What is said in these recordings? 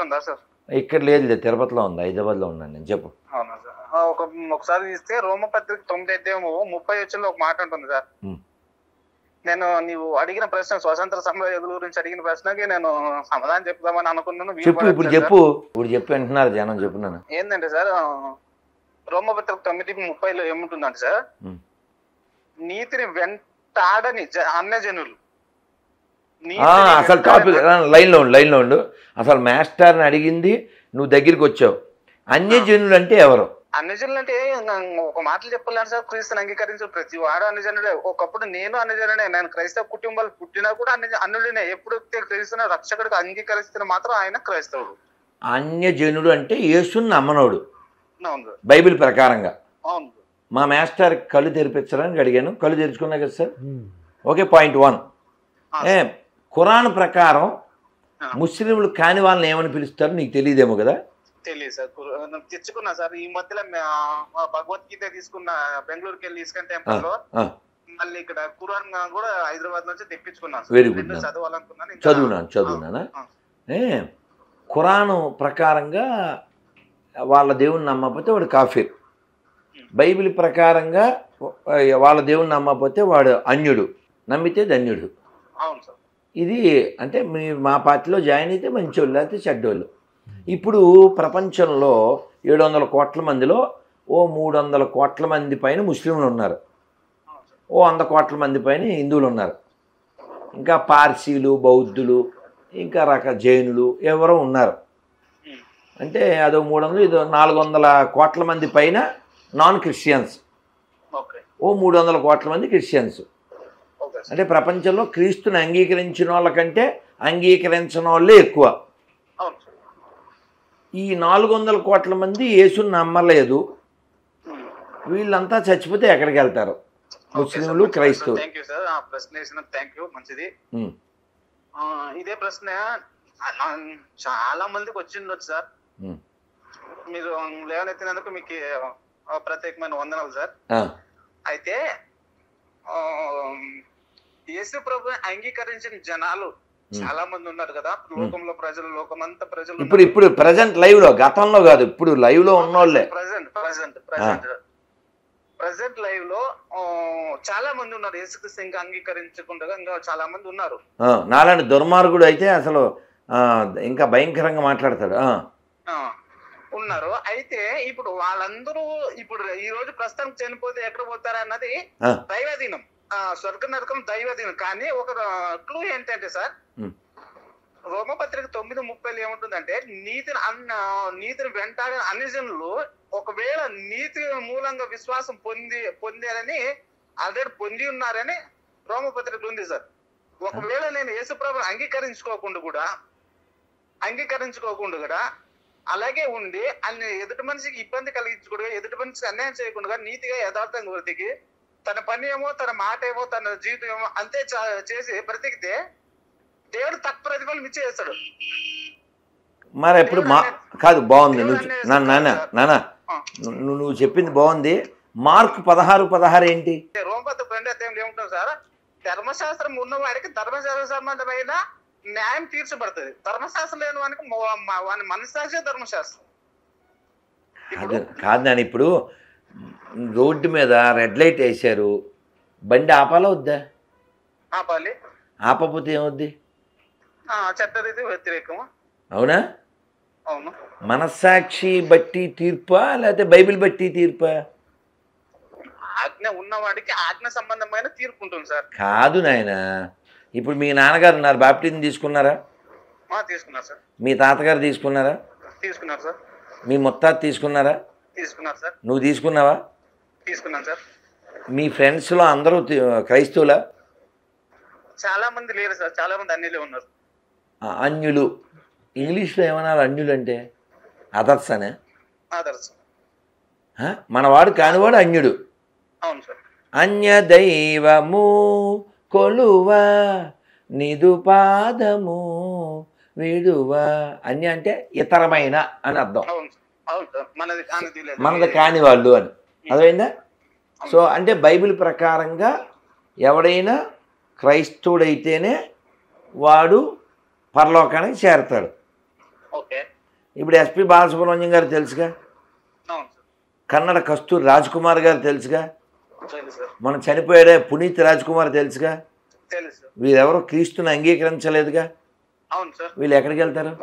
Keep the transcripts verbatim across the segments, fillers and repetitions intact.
ఉందా సార్? ఇక్కడ లేదు, తిరుపతిలో ఉంది, హైదరాబాద్లో ఉన్నాను నేను. చెప్పు. అవునా సార్? ఒక ఒకసారి తీస్తే రోమపత్రిక తొమ్మిది అధ్యాయము ముప్పై వచ్చిన ఒక మాట ఉంటుంది సార్. నేను నీవు అడిగిన ప్రశ్న, స్వతంత్ర సమరయోధుల గురించి అడిగిన ప్రశ్నకి నేను సమాధానం చెప్దామని అనుకున్నాను. చెప్పు, ఇప్పుడు చెప్పు, ఇప్పుడు చెప్పు అంటున్నారు జనం. చెప్పున్నాను. ఏంటంటే సార్, రోమపత్రిక తొమ్మిది ముప్పైలో ఏముంటుందంటే సార్, నీతిని వెంటాడని అన్యజనులు. అసలు టాపిక్ లైన్లో ఉండు, లైన్లో ఉండు. అసలు మాస్టర్ని అడిగింది, నువ్వు దగ్గరికి వచ్చావు. అన్యజనులు అంటే ఎవరు? అన్యజనులు అంటే ఒక మాటలు చెప్పాలంటే సార్, క్రీస్తుని అంగీకరించిన ప్రతి వాడు అన్యజనుడే. ఒకప్పుడు నేను అన్యజనుడే. నేను క్రైస్తవ కుటుంబాలు పుట్టినా కూడా అన్య అన్యుడినే. ఎప్పుడు క్రీస్తుని రక్షకుడికి అంగీకరిస్తున్న మాత్రం ఆయన క్రైస్తవుడు. అన్యజనుడు అంటే యేసుని నమ్మనోడు అవును బైబిల్ ప్రకారంగా. అవును. మా మాస్టర్ కళ్ళు తెరిపించడానికి అడిగాను, కళ్ళు తెరుచుకున్నా కదా సార్. Okay, point one. ఏ ఖురాన్ ప్రకారం ముస్లింలు కాని వాళ్ళని ఏమని పిలుస్తారు నీకు తెలియదేమో కదా? తెలియదు సార్, తెచ్చుకున్నా సార్. ఈ మధ్యలో భగవద్గీత తీసుకున్న, బెంగళూరుకి వెళ్ళి ఇస్కాన్ టెంపుల్ లో. మళ్ళీ ఇక్కడ ఖురాన్ కూడా హైదరాబాద్ నుంచి తెప్పించుకున్నాను. Very good. చదవాలనుకున్నాను, చదువునాను చదువునానా ఏ ఖురాన్ ప్రకారంగా వాళ్ళ దేవుని నమ్మకపోతే వాడు కాఫీర్. బైబిల్ ప్రకారంగా వాళ్ళ దేవుని నమ్మకపోతే వాడు అన్యుడు, నమ్మితే ధన్యుడు. అవును సార్. ఇది అంటే మీ మా పార్టీలో జాయిన్ అయితే మంచోళ్ళు, లేకపోతే చెడ్డోళ్ళు. ఇప్పుడు ప్రపంచంలో ఏడు వందల కోట్ల మందిలో ఓ మూడు వందల కోట్ల మంది పైన ముస్లింలు ఉన్నారు, ఓ వంద కోట్ల మంది పైన హిందువులు ఉన్నారు, ఇంకా పార్సీలు, బౌద్ధులు, ఇంకా రక జైనులు ఎవరో ఉన్నారు. అంటే అదో మూడు వందలు ఇదో నాలుగు వందల కోట్ల మంది పైన నాన్ క్రిస్టియన్స్, ఓ మూడు వందల కోట్ల మంది క్రిస్టియన్స్. అంటే ప్రపంచంలో క్రీస్తుని అంగీకరించిన వాళ్ళకంటే అంగీకరించిన వాళ్ళే ఎక్కువ. ఈ నాలుగు వందల కోట్ల మంది యేసుని నమ్మలేదు. వీళ్ళంతా చచ్చిపోతే ఎక్కడికి వెళ్తారు? ముస్లింలు, క్రైస్తవులు. మంచిది. ఇదే ప్రశ్న చాలా మందికి వచ్చిండొచ్చు సార్. మీరు లేవనెత్తినందుకు మీకు ప్రత్యేకమైన వందనాలు సార్. అయితే యేసు ప్రభుని అంగీకరించిన జనాలు చాలా మంది ఉన్నారు కదా లోకంలో. ప్రజలు, లోకమంతా ప్రజలు. ఇప్పుడు ఇప్పుడు ప్రెజెంట్ లైవ్ లో, గతంలో కాదు, ఇప్పుడు లైవ్ లో ఉన్నోళ్ళే. Present present present present live లో చాలా మంది ఉన్నారు. యేసుక్రీస్తు ఇంకా అంగీకరించకుండా ఇంకా చాలా మంది ఉన్నారు. నాలాంటి దుర్మార్గుడు అయితే అసలు ఇంకా భయంకరంగా మాట్లాడతాడు. ఉన్నారు. అయితే ఇప్పుడు వాళ్ళందరూ ఇప్పుడు ఈ రోజు ప్రస్తుతానికి చనిపోతే ఎక్కడ పోతారన్నది దైవాధీనం. స్వర్గ నరకం దైవాధీనం. కానీ ఒక క్లూ ఏంటంటే సార్, రోమపత్రిక తొమ్మిది ముప్పైలో ఏముంటుందంటే, నీతిని అన్న నీతిని వెంటాడిన అన్యజనులు ఒకవేళ నీతి మూలంగా విశ్వాసం పొంది పొందారని ఆల్రెడీ పొంది ఉన్నారని రోమపత్రిక ఉంది సార్. ఒకవేళ నేను యేసుప్రభుని అంగీకరించుకోకుండా కూడా అంగీకరించుకోకుండా కూడా అలాగే ఉండి అన్ని ఎదుటి మనిషికి ఇబ్బంది కలిగించకూడదు, ఎదుటి మనిషికి అన్యాయం చేయకుండా నీతిగా యథార్థంగా బ్రతికి తన పని ఏమో, తన మాట ఏమో, తన జీవితం ఏమో అంతే చేసి బ్రతికితే దేవుడు తక్కువ ప్రతిఫలం ఇచ్చేస్తాడు. మరి ఎప్పుడు మా కాదు బాగుంది. నాన్న నాన్న నువ్వు నువ్వు చెప్పింది బాగుంది. మార్కు పదహారు పదహారు ఏంటి? రోమపత్రిక రెండు అధ్యాయంలో ఏముంటుంది సార్, ధర్మశాస్త్రం ఉన్నవాడికి ధర్మశాస్త్ర సంబంధమైన న్యాయం తీర్చబడుతుంది. ధర్మశాస్త్రం లేని వానికి వాని మనస్సాక్షి ధర్మశాస్త్రం. కాదు నాన్న, ఇప్పుడు రోడ్డు మీద రెడ్ లైట్ వేశారు, బండి ఆపాలా వద్దా? ఆపాలి. ఆపకపోతే ఏమవుద్ది? చట్టరీతి వ్యతిరేకం. అవునా? అవును. మనస్సాక్షి బట్టి తీర్పా లేకపోతే బైబిల్ బట్టి తీర్పా? ఆజ్ఞ ఉన్నవాడికి ఆజ్ఞ సంబంధమైన తీర్పు ఉంటుంది సార్. కాదు నాయన, ఇప్పుడు మీ నాన్నగారు ఉన్నారు, బాప్టిజం తీసుకున్నారా? తీసుకున్నారు సార్. మీ తాతగారు తీసుకున్నారా? తీసుకున్నారు సార్. మీ ముత్తాత తీసుకున్నారా? తీసుకున్నారు సార్. నువ్వు తీసుకున్నావా? తీసుకున్నాను సార్. మీ ఫ్రెండ్స్లో అందరూ క్రైస్తవులా? చాలా మంది లేరు సార్, చాలా మంది అన్యులే ఉన్నారు. అన్యులు ఇంగ్లీష్లో ఏమన్నారు? అన్యులు అంటే అదర్స్ అనే. అదర్స్. మనవాడు కానివాడు అన్యుడు. అవును సార్. అన్య దైవము కొలువా నిదు పాదము విడువా. అన్య అంటే ఇతరమైన అని అర్థం. మనది కాని వాళ్ళు అని అర్థమైందా? సో అంటే బైబిల్ ప్రకారంగా ఎవడైనా క్రైస్తవుడైతేనే వాడు పరలోకానికి చేరతాడు. ఇప్పుడు ఎస్పి బాలసుబ్రహ్మణ్యం గారు తెలుసుగా, అవును సార్. కన్నడ కస్తూరి రాజ్ కుమార్ గారు తెలుసుగా, తెలుసు సార్. మనం చనిపోయాడే పునీత్ రాజ్ కుమార్ తెలుసుగా. తెలుసు సార్. వీరెవరో క్రీస్తుని అంగీకరించలేదుగా. అవును సార్. వీళ్ళు ఎక్కడికి వెళ్తారు?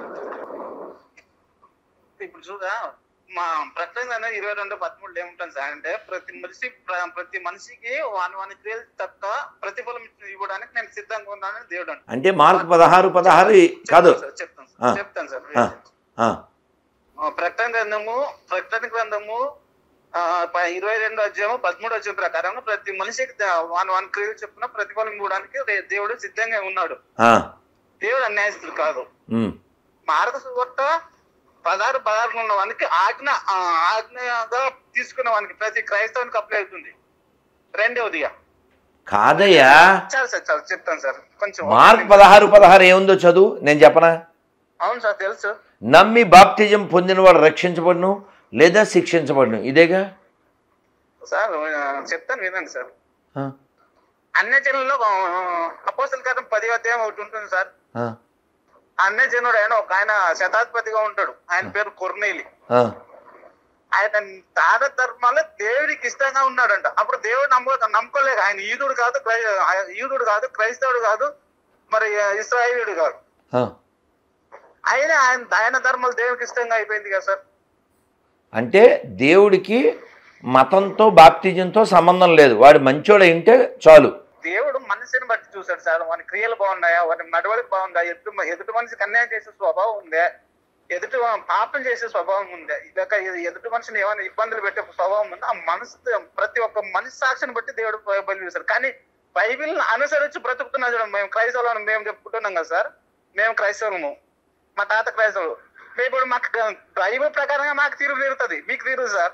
ఇప్పుడు చూడా మా ప్రకటన ఇరవై రెండు పదమూడు ఏముంటుంది సార్ అంటే ప్రతి మనిషి ప్ర- ప్రతి మనిషికి వాని వాని క్రియలు తప్ప ప్రతిఫలం ఇవ్వడానికి నేను సిద్ధంగా ఉన్నానని దేవుడు అంటాడు. అంటే మార్కు పదహారు పదహారు కాదు. చెప్తాను సార్, చెప్తాను ఆ. సార్ చెప్తాను సార్ ఆ, ఆ, ఆ, ప్రకటన గ్రంథము ప్రకటన గ్రంథము ఆ, ప- ఇరవై రెండు అధ్యాయము పదమూడు అధ్యాయం ప్రకారం ప్రతి మనిషికి ద- వాని వాని క్రియలు చెప్పున ప్రతిఫలం ఇవ్వడానికి రే- దేవుడు సిద్ధంగా ఉన్నాడు. ఆ, దేవుడు అన్యాయస్తుడు కాదు. ఉమ్, మార్గ సువార్త పదహారు పదహారు ఉన్న వానికి ఆజ్ఞ ఆ, ఆజ్ఞగా తీసుకున్న వానికి ప్రతి క్రైస్తవునికి అప్లై అవుతుంది. రెండవదిగా కాదయ్యా, చాలు సార్ చాలు చెప్తాను సార్ కొంచెం. మార్క్ పదహారు పదహారు ఏముందో చదువు, నేను చెప్పనా? అవును సార్ తెలుసు. నమ్మి బాప్తిజం పొందినవాడు రక్షించబడును లేదా శిక్షించబడును, ఇదేగా. సార్ ఆ, చెప్తాను వినండి సార్. ఆ, అన్య జనుల్లో అపోస్తల కార్యం పది అధ్యాయం ఒకటి ఉంటుంది సార్. ఆ, అన్య జనుడు ఆయన ఒక ఆయన శతాధిపతిగా ఉంటాడు. ఆయన పేరు కొర్నేలి. ఆ, ఆయన దాన ధర్మాలు దేవుడికి ఇష్టంగా ఉన్నాడంట. అప్పుడు దేవుడు నమ్మ నమ్ముకోలేక ఆయన ఈదుడు కాదు, క్రై ఈదుడు కాదు, క్రైస్తవుడు కాదు, మరి ఇశ్రాయేలుడు కాదు. ఆ. ఆయన ఆయన దాన ధర్మాలు దేవుడికి ఇష్టంగా అయిపోయింది కదా సార్. అంటే దేవుడికి మతంతో బాప్తిజంతో సంబంధం లేదు, వాడు మంచోడు అయింటే చాలు. దేవుడు మనిషిని బట్టి చూశాడు సార్. వాని క్రియలు బాగున్నాయా, వాని నడవడికి బాగుందా, ఎదుటి ఎదుటి మనిషికి అన్యాయం చేసే స్వభావం ఉందా, ఎదుటి పాపం చేసే స్వభావం ఉందా, ఇదొక ఎదుటి మనిషిని ఏమైనా ఇబ్బందులు పెట్టే స్వభావం ఉందా, ఆ మనసు ప్రతి ఒక్క మనిషి సాక్షిని బట్టి దేవుడు బలి చూశారు. కానీ బైబిల్ అనుసరించి బ్రతుకుతున్నా చూడండి. మేము క్రైస్తవులను మేము చెప్పుకుంటున్నాం కదా సార్, మేము క్రైస్తవులము, మా తాత క్రైస్తవులు. ఇప్పుడు మాకు బైబిల్ ప్రకారంగా మాకు తీరు తీరుతుంది, మీకు తీరు సార్.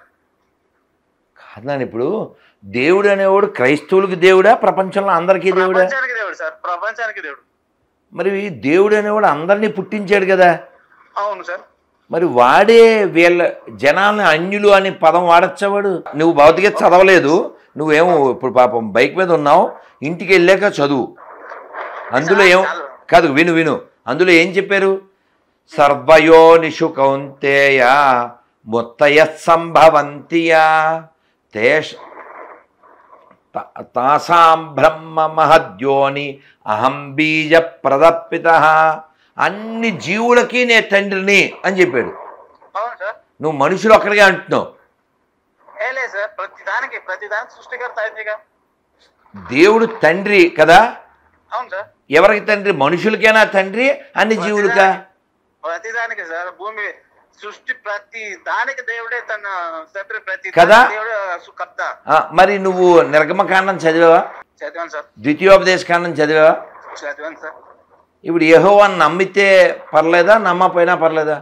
కాదని ఇప్పుడు దేవుడు అనేవాడు క్రైస్తవులకి దేవుడా, ప్రపంచంలో అందరికీ దేవుడా? ప్రపంచానికి దేవుడు సార్, ప్రపంచానికి దేవుడు. మరి దేవుడు అనేవాడు అందరినీ పుట్టించాడు కదా. అవును సార్. మరి వాడే వీళ్ళ జనాల్ని అన్యులు అనే పదం వాడచ్చేవాడు. నువ్వు భౌతికత చదవలేదు, నువ్వేమో ఇప్పుడు పాపం బైక్ మీద ఉన్నావు, ఇంటికి వెళ్ళాక చదువు. అందులో ఏం కాదు, విను విను అందులో ఏం చెప్పారు? సర్వయోనిషు కౌంతేయ ముత్తయ సంభవంతియా తేష్ తాసాం బ్రహ్మ మహద్యోని అహం బీజ ప్రదప్పిత. అన్ని జీవులకి నే తండ్రిని అని చెప్పాడు. అవును సార్. నువ్వు మనుషులు ఒక్కడిగా అంటున్నావు. ఏ లేదు సార్, ప్రతి దానికి ప్రతి దానికి సృష్టికర్త ఆయనగా. దేవుడు తండ్రి కదా. అవును సార్. ఎవరికి తండ్రి? మనుషులకేనా తండ్రి, అన్ని జీవులకా? ప్రతి దానికి సార్, భూమి సృష్టి ప్రతి దానికి దేవుడే తన తండ్రి, ప్రతి కదా? దేవుడే కర్త. ఆ, మరి నువ్వు నిర్గమకాండం చదివావా? చదివాను సార్. ద్వితీయోపదేశ కాండం చదివావా? చదివాను సార్. ఇప్పుడు యెహోవాను నమ్మితే పర్లేదా, నమ్మపోయినా పర్లేదా?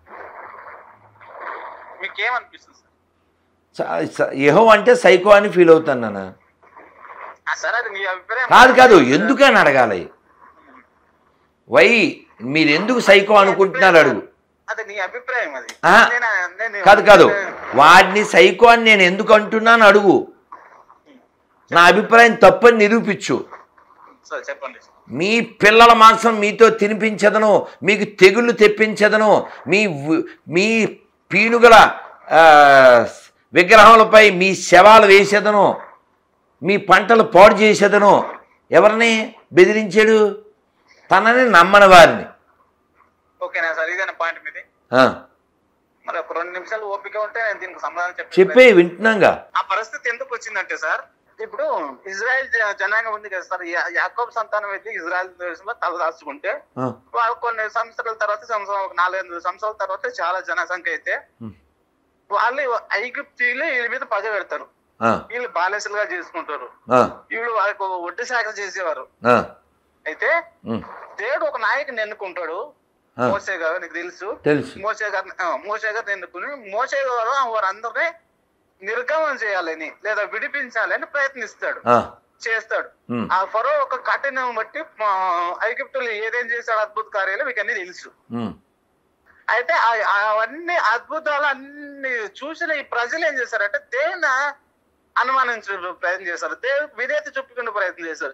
మీకేమనిపిస్తుంది స- యెహోవా అంటే సైకో అని ఫీల్ అవుతాను నాన్న. సార్? అది మీ అభిప్రాయం కాదు కాదు, ఎందుకని అడగాలి? వై మీరు ఎందుకు సైకో అనుకుంటున్నారు అడుగు. అది నీ అభిప్రాయం. అది ఆ, నేను- నేను- కాదు కాదు, వాడిని సైకో అని నేను ఎందుకు అంటున్నాను అడుగు. నా అభిప్రాయం తప్పని నిరూపించు. సార్ చెప్పండి. మీ పిల్లల మాంసం మీతో తినిపించదను, మీకు తెగుళ్ళు తెప్పించదను, మీ వ్- మీ పీనుగల ఆ, విగ్రహములపై మీ శవాలు వేసేదను, మీ పంటలు పాడు చేసేదను. ఎవరిని బెదిరించాడు? తనని నమ్మని వారిని. ఓకేనా సార్? ఇదేనా పాయింట్ మీది? ఆ, మరి ఒక రెండు నిమిషాలు ఓపిక ఉంటే నేను దీనికి సమాధానం చెప్పి చెప్పే వింటున్నాగా. ఆ పరిస్థితి ఎందుకు వచ్చిందంటే సార్, ఇప్పుడు ఇజ్రాయెల్ జ- జనాంగం ఉంది కదా సార్, యా- యాకోబు సంతానం అయితే ఇజ్రాయెల్ దేశంలో తలదాచుకుంటే ఆ, వాళ్ళు కొన్ని సంవత్సరాల తర్వాత సంవత్సరం ఒక నాలుగైదు సంవత్సరాల తర్వాత చాలా జనసంఖ్య అయితే ఉమ్, వాళ్ళు ఐగుప్తీయులు వీళ్ళ మీద పగ పెడతారు. ఆ, వీళ్ళు బానిసలుగా చేసుకుంటారు. ఆ, వీళ్ళు వాళ్ళకు వడ్డీ శాఖ చేసేవారు. ఆ, అయితే ఉమ్, దేవుడు ఒక నాయకుని ఎన్నుకుంటాడు. ఆ, మోసే గారు, నీకు తెలుసు తెలుసు. మోసే గారిని ఆ, మోసే గారిని ఎన్నుకుని మోసే గారు వారందరినీ నిర్గమనం చేయాలని లేదా విడిపించాలని ప్రయత్నిస్తాడు, ఆ, చేస్తాడు. ఉమ్, ఆ ఫరో ఒక కఠినం బట్టి ఆ, ఐగుప్తులు ఏదేం చేశాడు అద్భుత కార్యాలు మీకు అన్ని తెలుసు. ఉమ్, అయితే ఆ- అవన్నీ అద్భుతాలు అన్ని చూసిన ఈ ప్రజలు ఏం చేశారంటే దేవుని అనుమానించే ప్రయత్నం చేశారు, దేవుడికి విధేయత చూపుకునే ప్రయత్నం చేశారు.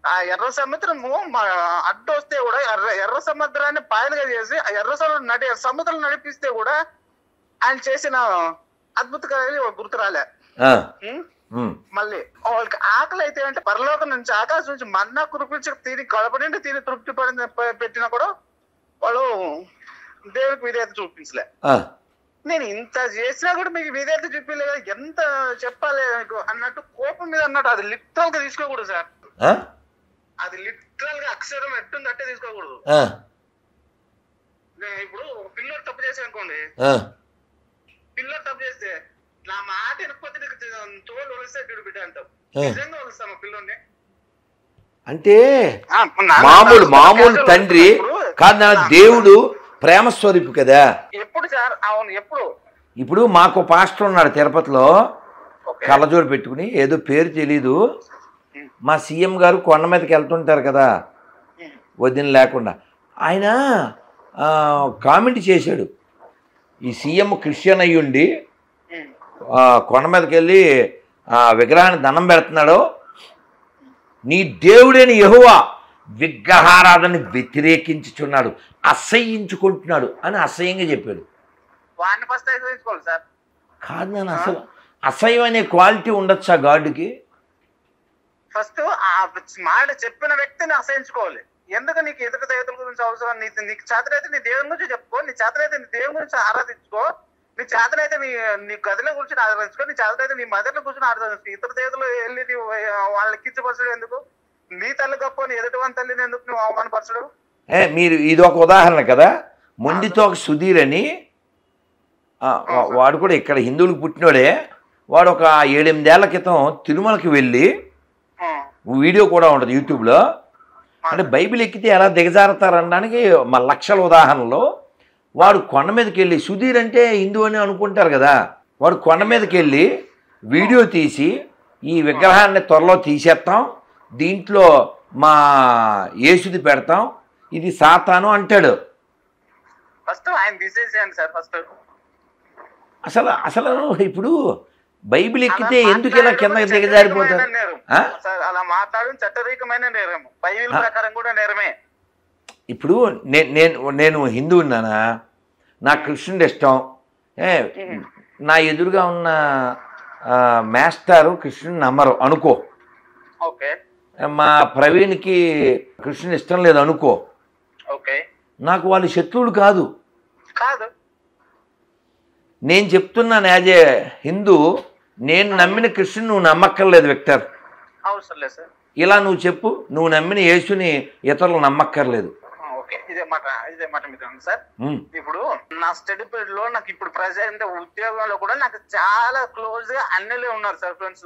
ఆ ఎర్ర సముద్రము అడ్డు వస్తే కూడా ఎర్ర ఎర్ర సముద్రాన్ని పాయలుగా చేసి ఆ ఎర్ర సముద్రం నడి సముద్రం నడిపిస్తే కూడా ఆయన చేసిన అద్భుత కార్యాలు గుర్తు రాలే. మళ్ళీ వాళ్ళకి ఆకలి అయితే అంటే పరలోకం నుంచి ఆకాశం నుంచి మన్నా కురిపించి తిని కడపడి తిని తృప్తి పడి పెట్టినా కూడా వాళ్ళు దేవుడికి విధేయత చూపించలే. నేను ఇంత చేసినా కూడా మీకు విధేయత చూపించలే, ఎంత చెప్పాలి అన్నట్టు కోపం మీద అన్నట్టు. అది లిటరల్ గా తీసుకోకూడదు సార్, అది లిటరల్ గా అక్షరం ఎట్టుందట్టే తీసుకోకూడదు. ఇప్పుడు పిల్లలు తప్పు చేసి అనుకోండి, పిల్లలు తప్పు చేస్తే నా మాట ఎనకపోతే నీకు తోలు వలిస్తే చూడు బిడ్డ అంటావు. నిజంగా వలుస్తామా పిల్లోని? అంటే మామూలు మామూలు తండ్రి కాదు నా దేవుడు ప్రేమ స్వరూపు కదా. ఎప్పుడు సార్? అవును ఎప్పుడు. ఇప్పుడు మాకు పాస్టర్ ఉన్నాడు తిరుపతిలో, కళ్ళజోడు పెట్టుకుని, ఏదో పేరు తెలీదు. మా సీఎం గారు కొండ మీదకి వెళ్తుంటారు కదా వదిన లేకుండా, ఆయన కామెంట్ చేశాడు, ఈ సీఎం క్రిస్టియన్ అయ్యుండి కొండ మీదకి వెళ్ళి విగ్రహాన్ని దండం పెడుతున్నాడు, నీ దేవుడైన యెహోవా విగ్రహారాధన వ్యతిరేకించుచున్నాడు, అసహ్యించుకుంటున్నాడు అని అసహ్యంగా చెప్పాడు. కాదు నేను అసలు అసహ్యం అనే క్వాలిటీ ఉండొచ్చా గాడ్కి? ఫస్ట్ ఆ మాట చెప్పిన వ్యక్తిని అసహించుకోవాలి. ఎందుకు నీకు ఎదురు దేవతల గురించి అవసరం? నీ నీకు చేతనైతే నీ దేవుని గురించి చెప్పుకో, నీ చేతనైతే నీ దేవుని గురించి ఆరాధించుకో, నీ చేతనైతే నీ నీ గదుల గురించి ఆరాధించుకో, నీ చేతనైతే నీ మదర్ల గురించి ఆరాధించుకో. ఇతర దేవతలు వెళ్ళి వాళ్ళకి కించపరచడం ఎందుకు? నీ తల్లి గొప్ప, నీ ఎదుటి వాని తల్లిని ఎందుకు నువ్వు అవమానపరచడం? మీరు ఇది ఒక ఉదాహరణ కదా. మొండితో ఒక సుధీర్ అని వాడు కూడా ఇక్కడ హిందువులకు పుట్టినోడే, వాడు ఒక ఏడెనిమిదేళ్ల క్రితం తిరుమలకి వెళ్ళి, వీడియో కూడా ఉంటుంది యూట్యూబ్లో, అంటే బైబిల్ ఎక్కితే ఎలా దిగజారుతారనడానికి మా లక్షల ఉదాహరణలో వాడు కొండ మీదకి వెళ్ళి, సుధీర్ అంటే హిందూ అని అనుకుంటారు కదా, వాడు కొండ మీదకి వెళ్ళి వీడియో తీసి ఈ విగ్రహాన్ని త్వరలో తీసేస్తాం, దీంట్లో మా యేసుది పెడతాం, ఇది సాతాను అంటాడు. ఫస్ట్ ఆయన తీసేసేయండి సార్. ఫస్ట్ అసలు అసలు ఇప్పుడు బైబిల్ ఎక్కితే ఎందుకు ఇలా కింద దిగజారిపోతారు? అలా మాట్లాడడం చట్టరీకమైన నేరం, బైబిల్ ప్రకారం కూడా నేరమే. ఇప్పుడు నేను నేను హిందువున్నానా, నాకు కృష్ణుడు ఇష్టం, నా ఎదురుగా ఉన్న మాస్టారు కృష్ణుని నమ్మరు అనుకో, ఓకే, మా ప్రవీణ్కి కృష్ణుని ఇష్టం లేదు అనుకో, ఓకే, నాకు వాళ్ళు శత్రువులు కాదు. కాదు నేను చెప్తున్నాను యాజ్ ఏ హిందూ, నేను నమ్మిన కృష్ణుని నువ్వు నమ్మక్కర్లేదు విక్టర్, అవసరం లేదు సార్. ఇలా నువ్వు చెప్పు, నువ్వు నమ్మిన యేసుని ఇతరులు నమ్మక్కర్లేదు. ఇదే మాట ఇదే మాట మీద సార్. ఇప్పుడు నా స్టడీ పీరియడ్ లో నాకు ఇప్పుడు ప్రెసెంట్ ఉద్యోగంలో కూడా నాకు చాలా క్లోజ్ గా అన్నలే ఉన్నారు సార్. ఫ్రెండ్స్,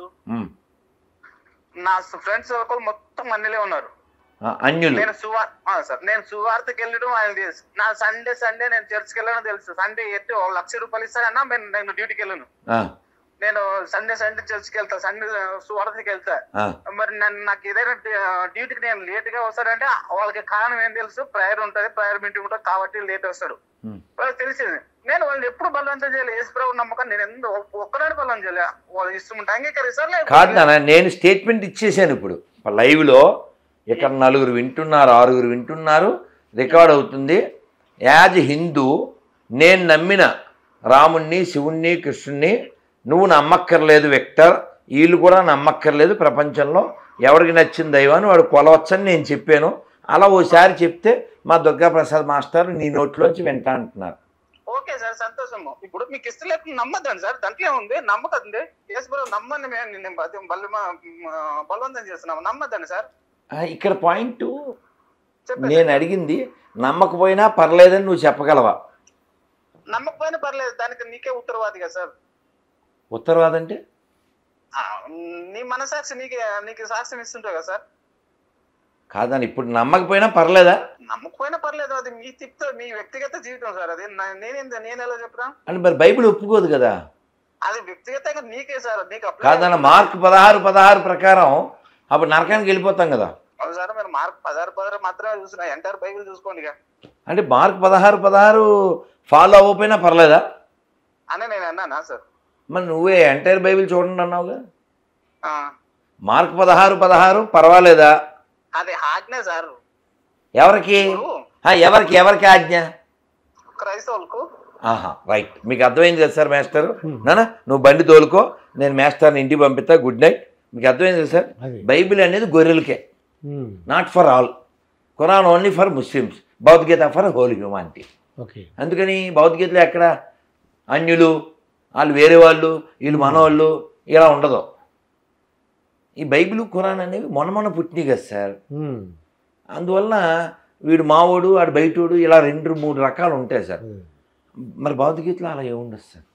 నా ఫ్రెండ్స్ మొత్తం అన్నలే ఉన్నారు. నేను సువార్ సార్ నేను సువార్తకి వెళ్ళడం ఆయన తెలుసు. నా సండే సండే నేను చర్చ్కి వెళ్ళడం తెలుసు. సండే ఎట్టి లక్ష రూపాయలు ఇస్తారన్నా నేను నేను డ్యూటీకి వెళ్ళను. నేను సండే సండే చర్చ్కి వెళ్తా, సండే సువార్తకి వెళ్తా. మరి నన్ను నాకు ఏదైనా డ్యూటీకి నేను లేట్ గా వస్తాడంటే వాళ్ళకి కారణం ఏం తెలుసు, ప్రేయర్ ఉంటుంది, ప్రేయర్ మీటింగ్ ఉంటుంది కాబట్టి లేట్ వస్తాడు. వాళ్ళకి తెలిసింది. నేను వాళ్ళు ఎప్పుడు బలవంతం చేయలేదు. యేసుప్రభు నమ్మకం నేను ఎందుకు ఒక్కనాడు బలం చేయలే. వాళ్ళు ఇష్టం ఉంటే అంగీకరిస్తారు. కాదు, నేను స్టేట్మెంట్ ఇచ్చేసాను ఇప్పుడు లైవ్ లో. ఇక్కడ నలుగురు వింటున్నారు, ఆరుగురు వింటున్నారు, రికార్డ్ అవుతుంది. యాజ్ హిందూ నేను నమ్మిన రాముణ్ణి, శివుణ్ణి, కృష్ణుణ్ణి నువ్వు నమ్మక్కర్లేదు విక్టర్, వీళ్ళు కూడా నమ్మక్కర్లేదు. ప్రపంచంలో ఎవరికి నచ్చిన దైవాన్ని వాడు కొలవచ్చని నేను చెప్పాను. అలా ఓసారి చెప్తే మా దుర్గాప్రసాద్ మాస్టర్ నీ నోట్లోంచి వింటా అంటున్నారు. ఓకే సార్, సంతోషము. ఇప్పుడు మీకు ఇష్టం లేకుండా నమ్మద్దండి సార్, దాంట్లో ఉంది. నమ్మకండి, యేసుప్రభు నమ్మని మేము బలవంతం చేస్తున్నాము, నమ్మద్దండి సార్. ఇక్కడ పాయింట్ నేను అడిగింది, నమ్మకపోయినా పర్లేదని నువ్వు చెప్పగలవా? నమ్మకపోయినా పర్లేదు, దానికి నీకే ఉత్తరవాదిగా సార్. ఉత్తరవాది అంటే నీ మనసాక్షి నీకే నీకు సాక్ష్యం ఇస్తుంటావు కదా సార్. కాదని ఇప్పుడు నమ్మకపోయినా పర్లేదా? నమ్మకపోయినా పర్లేదు, అది మీ తిప్పు, మీ వ్యక్తిగత జీవితం సార్. అది నేనేంత నేను ఎలా చెప్తా అంటే మరి బైబిల్ ఒప్పుకోదు కదా. అది వ్యక్తిగతంగా నీకే సార్. నీకు కాదన్న మార్క్ పదహారు పదహారు ప్రకారం అప్పుడు నరకానికి వెళ్ళిపోతాం కదా. అవును సార్, మీరు మార్క్ పదహారు పదహారు మాత్రమే చూసిన, ఎంటైర్ బైబిల్ చూసుకోండి. అంటే మార్క్ పదహారు పదహారు ఫాలో అవ్వకపోయినా పర్లేదా అని నేను అన్నానా సార్? మరి నువ్వే ఎంటైర్ బైబిల్ చూడండి అన్నావుగా. మార్క్ పదహారు పదహారు పర్వాలేదా అది ఆజ్ఞ సార్. ఎవరికి ఆ, ఎవరికి ఎవరికి ఆజ్ఞ? క్రైస్తవులకు. ఆహా, రైట్. మీకు అర్థమైంది కదా సార్ మాస్టర్? నానా నువ్వు బండి తోలుకో, నేను మాస్టర్ని ఇంటికి పంపిస్తా, గుడ్ నైట్. మీకు అర్థమైంది కదా సార్? బైబిల్ అనేది గొర్రెలకే, not for all. Quran only for Muslims, Bhagavad Gita for whole humanity. అందుకని భగవద్గీతలో ఎక్కడ అన్యులు, వాళ్ళు వేరే వాళ్ళు, వీళ్ళు మనవాళ్ళు ఇలా ఉండదు. ఈ బైబిల్ ఖురాన్ అనేవి మొన్న మొన్న పుట్టినాయి కదా సార్. అందువల్ల వీడు మావోడు వాడు బయటోడు ఇలా రెండు మూడు రకాలు ఉంటాయి సార్. మరి భగవద్గీతలో అలా ఏముండదు సార్.